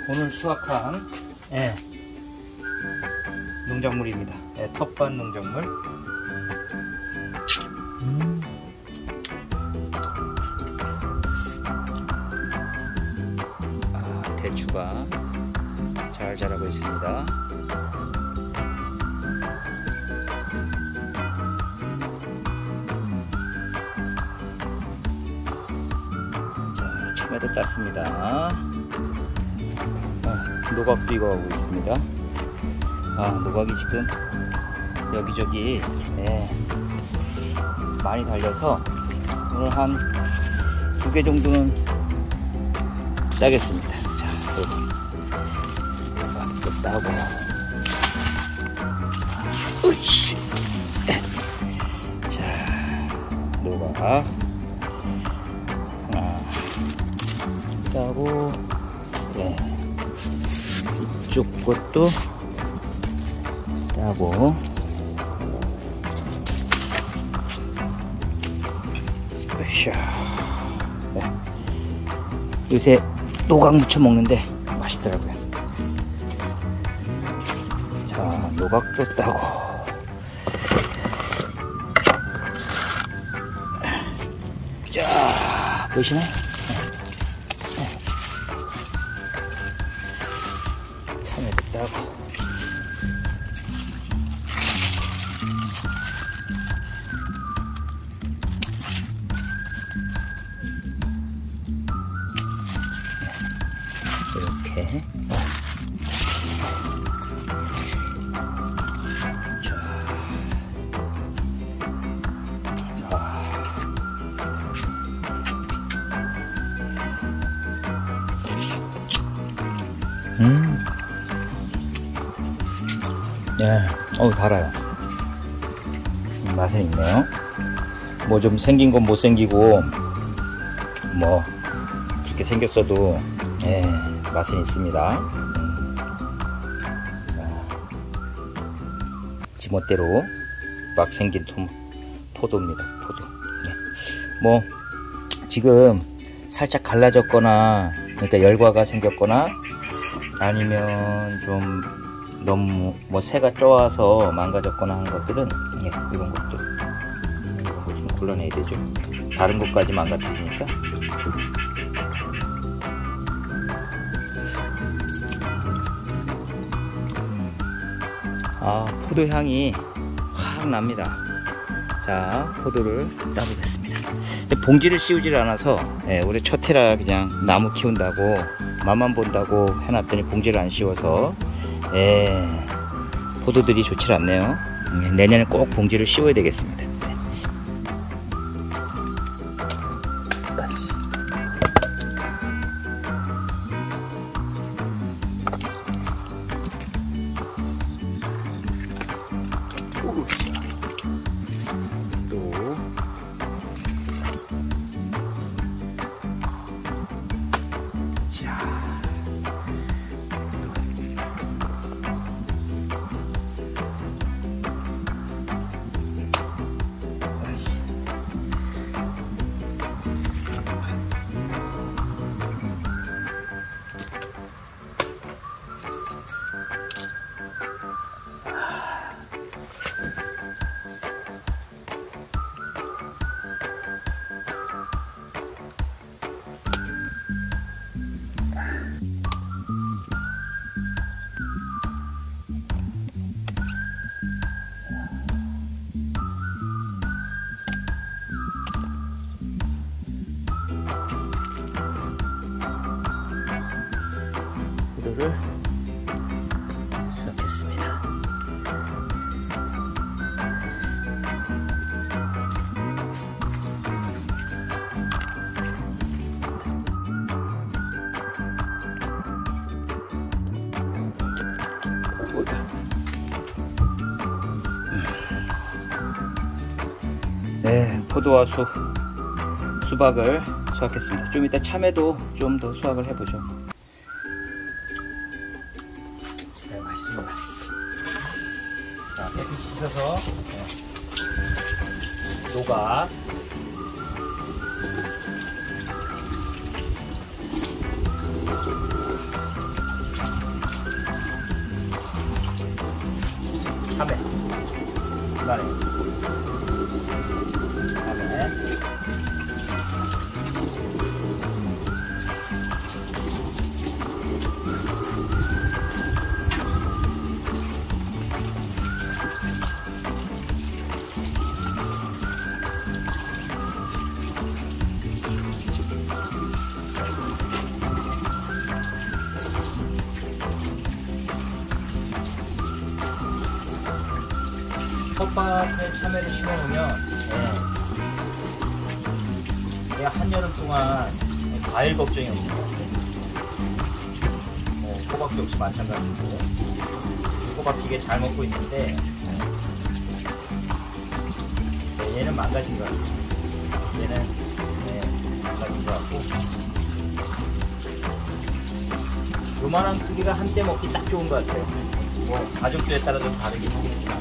오늘 수확한 농작물입니다. 텃밭 농작물. 대추가 잘 자라고 있습니다. 참외도 땄습니다. 노각도 익어가고 있습니다. 노각이 지금 여기저기 많이 달려서 오늘 한 2개 정도는 따겠습니다. 자, 노각도 따고, 으이씨. 자, 노각 따고, 이쪽 것도 따고, 요새 노각 무쳐 먹는데 맛있더라고요. 자, 노각도 따고, 자, 보이시나요? 참외도 따고, 이렇게. 달아요. 맛은 있네요. 뭐 좀 생긴 건 못생기고, 뭐 그렇게 생겼어도 맛은 있습니다. 자, 지멋대로 막 생긴 포도입니다. 포도. 뭐 지금 살짝 갈라졌거나, 그러니까 열과가 생겼거나, 아니면 좀 너무 뭐 새가 쪄와서 망가졌거나 한 것들은 이런 것도 좀 골라내야 되죠. 다른 것까지 망가뜨리니까. 포도 향이 확 납니다. 자, 포도를 따보겠습니다. 봉지를 씌우질 않아서 올해 첫 해라 그냥 나무 키운다고 맛만 본다고 해놨더니 봉지를 안 씌워서 포도들이 좋질 않네요. 내년에 꼭 봉지를 씌워야 되겠습니다. 포도를 수확했습니다. 포도와 수박을 수확했습니다. 좀 이따 참외도 좀 더 수확을 해보죠. 맛있습니다. 자, 햇빛 씻어서 노각 텃밭에 참외를 심어놓으면 한여름 동안 과일 걱정이 없는 것 같아요. 호박도 역시 마찬가지고 호박찌개 잘 먹고 있는데 얘는 망가진 것 같아요. 얘는 망가진 것 같고 요만한 크기가 한때 먹기 딱 좋은 것 같아요. 뭐 가족수에 따라 좀 다르긴 하겠지만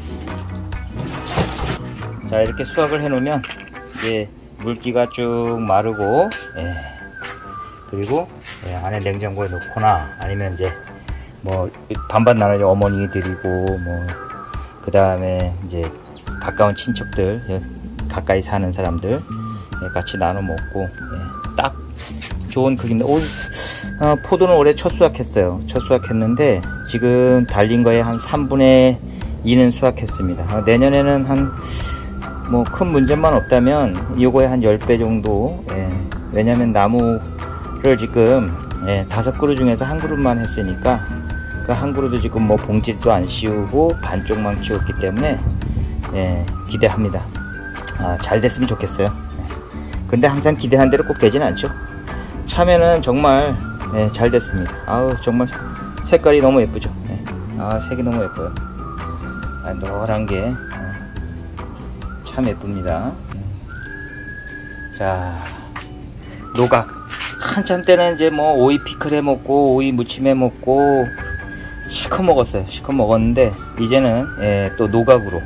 자 이렇게 수확을 해 놓으면 이제 물기가 쭉 마르고 그리고 안에 냉장고에 넣거나 아니면 이제 뭐 반반 나눠 어머니 드리고 뭐 그 다음에 이제 가까운 친척들 가까이 사는 사람들 같이 나눠 먹고 딱 좋은 크기인데 포도는 올해 첫 수확했어요. 첫 수확했는데 지금 달린 거에 한 3분의 2는 수확했습니다. 내년에는 한 뭐 큰 문제만 없다면 이거에 한 10배 정도 왜냐면 나무를 지금 5그루 중에서 한 그루만 했으니까 그 한 그루도 지금 뭐 봉지도 안 씌우고 반쪽만 키웠기 때문에 기대합니다. 잘 됐으면 좋겠어요. 근데 항상 기대한 대로 꼭 되진 않죠. 참외는 정말 잘 됐습니다. 아우 정말 색깔이 너무 예쁘죠. 색이 너무 예뻐요. 노란 게 참 예쁩니다. 자 노각 한참 때는 이제 뭐 오이 피클 해 먹고 오이 무침 해 먹고 실컷 먹었어요. 실컷 먹었는데 이제는 또 노각으로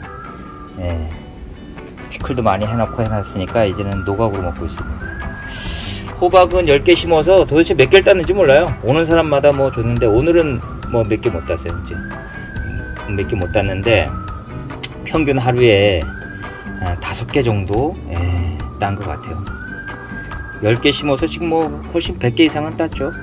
피클도 많이 해놓고 해놨으니까 이제는 노각으로 먹고 있습니다. 호박은 10개 심어서 도대체 몇 개를 땄는지 몰라요. 오는 사람마다 뭐 줬는데 오늘은 뭐 몇 개 못 땄어요. 이제 몇 개 못 땄는데 평균 하루에 5개 정도 딴 것 같아요. 10개 심어서 지금 뭐 훨씬 100개 이상은 땄죠.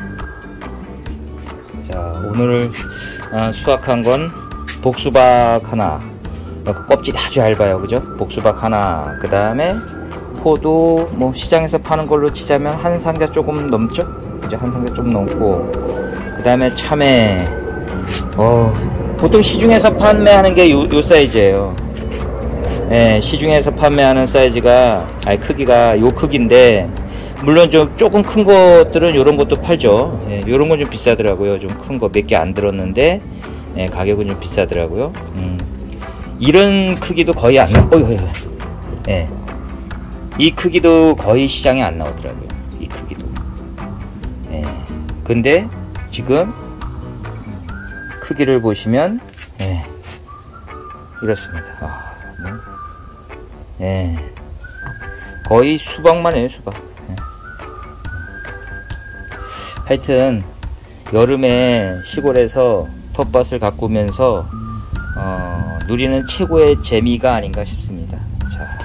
자 오늘 수확한 건 복수박 하나, 껍질이 아주 얇아요. 그죠? 복수박 하나, 그 다음에 포도 뭐 시장에서 파는 걸로 치자면 한 상자 조금 넘죠? 그죠? 한 상자 좀 넘고, 그 다음에 참외. 보통 시중에서 판매하는 게 요 사이즈예요. 시중에서 판매하는 사이즈가 크기가 요 크기인데 물론 좀 조금 큰 것들은 요런 것도 팔죠. 요런 건 좀 비싸더라고요. 좀 큰 거 몇 개 안 들었는데 가격은 좀 비싸더라고요. 이런 크기도 거의 안 나와요. 이 크기도 거의 시장에 안 나오더라고요. 이 크기도. 근데 지금 크기를 보시면 이렇습니다. 거의 수박만 해요. 수박. 하여튼 여름에 시골에서 텃밭을 가꾸면서 누리는 최고의 재미가 아닌가 싶습니다. 자.